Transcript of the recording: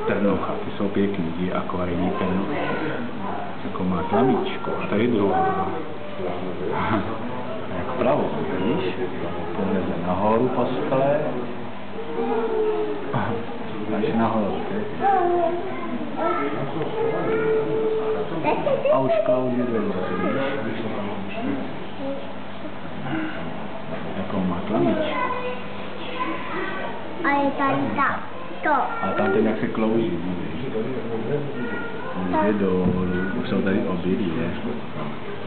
Trnocha, ty jsou pěkný, je akvarijní trnocha. Jako má tlamičku. A tady druhá. Jak vpravo, víš? Poleze nahoru po skle. Až nahoru, a už klouzí dolů, víš? Jakou má tlamičku. A je tady to. A tam ten jak se klouzí, víš? Jde dolů, už jsou tady obědy, ne?